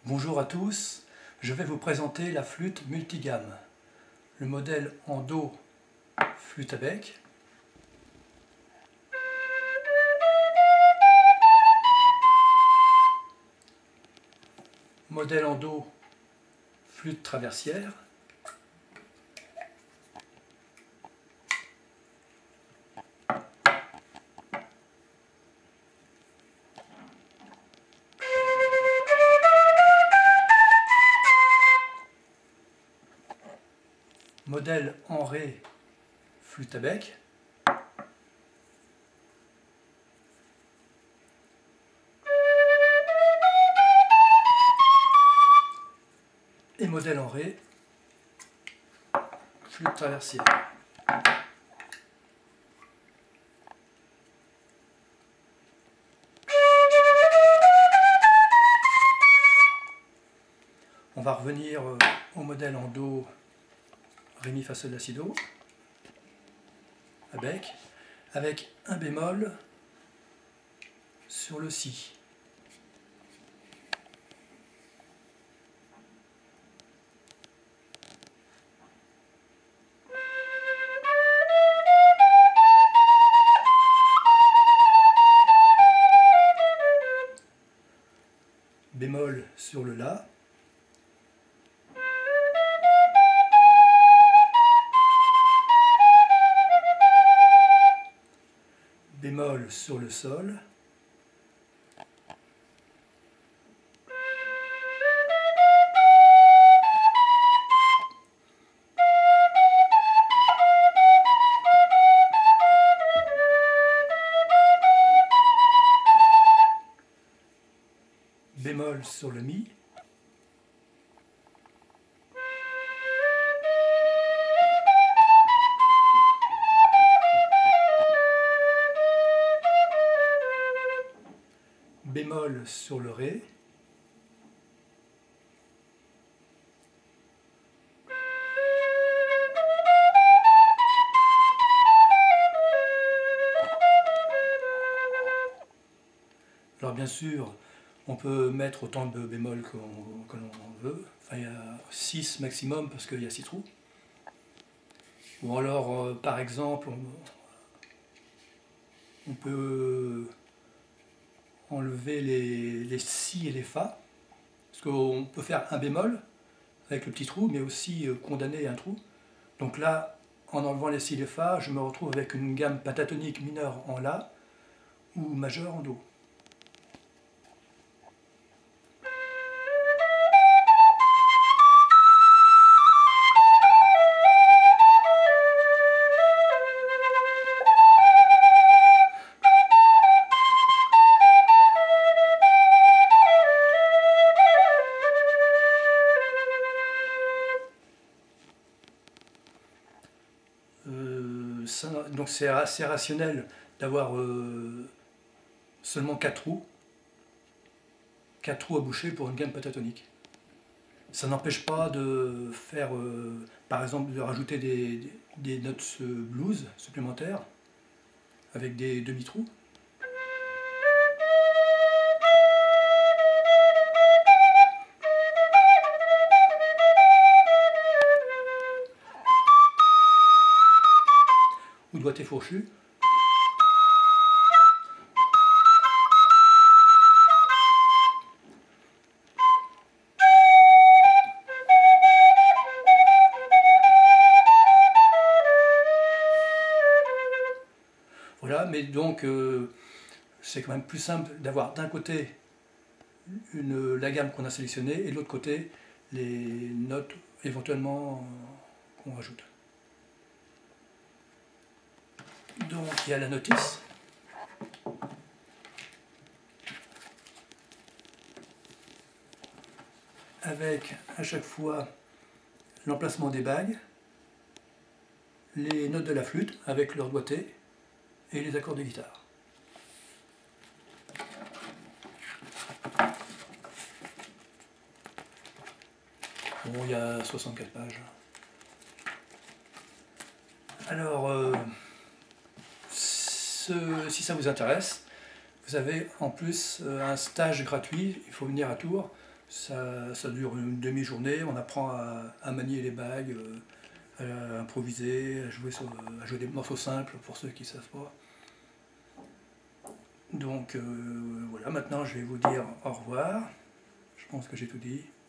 Bonjour à tous, je vais vous présenter la flûte multigamme. Le modèle en Do, flûte à bec. Modèle en Do, flûte traversière. Modèle en Ré, flûte à bec. Et modèle en Ré, flûte traversière. On va revenir au modèle en Do, Ré, Mi, Fa, Sol, La, Si, Do, à bec, avec un bémol sur le Si. Bémol sur le La. Bémol sur le Sol. Bémol sur le Mi. Bémol sur le Ré. Alors bien sûr, on peut mettre autant de bémol que l'on veut. Enfin, il y a 6 maximum parce qu'il y a 6 trous. Ou alors, par exemple, on peut enlever les Si et les Fa. Parce qu'on peut faire un bémol avec le petit trou, mais aussi condamner un trou. Donc là, en enlevant les Si et les Fa, je me retrouve avec une gamme pentatonique mineure en La ou majeure en Do. Donc c'est assez rationnel d'avoir seulement 4 trous. 4 trous à boucher pour une gamme pentatonique. Ça n'empêche pas de faire, par exemple, de rajouter des notes blues supplémentaires avec des demi-trous. Ou doigté fourchu. Voilà, mais donc c'est quand même plus simple d'avoir d'un côté la gamme qu'on a sélectionnée et de l'autre côté les notes éventuellement qu'on rajoute. Donc il y a la notice. Avec à chaque fois l'emplacement des bagues, les notes de la flûte avec leur doigté et les accords de guitare. Bon, il y a 64 pages. Alors, si ça vous intéresse, vous avez en plus un stage gratuit, il faut venir à Tours, Ça dure une demi-journée, on apprend à manier les bagues, à improviser, à jouer des morceaux simples pour ceux qui ne savent pas. Donc voilà, maintenant je vais vous dire au revoir. Je pense que j'ai tout dit.